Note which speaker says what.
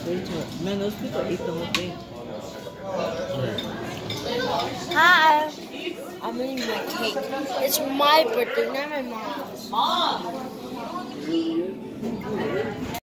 Speaker 1: Man, those people ate the whole thing.
Speaker 2: Hi. I'm eating my cake. It's my birthday, not my mom's.
Speaker 1: Mom!